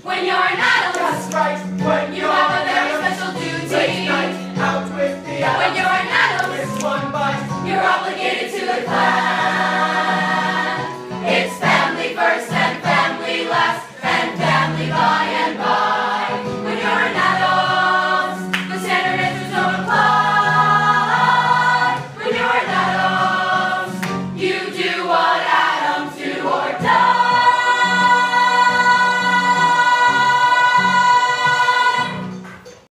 When you're an Addams, That's right. When you have a very special duty. Late night out with the Addams. When you're an Addams, With one bite, you're obligated to the class.